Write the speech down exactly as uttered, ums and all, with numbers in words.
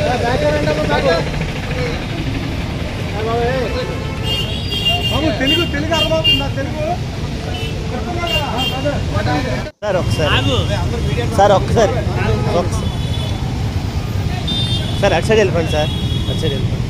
తెలుగు తెలుగు అర్థమవుతుందా? తెలుగు సార్ ఒకసారి సార్ ఒకసారి సార్ అటు సైడ్ వెళ్ళిపోండి సార్ అటు సైడ్ వెళ్ళిపోండి.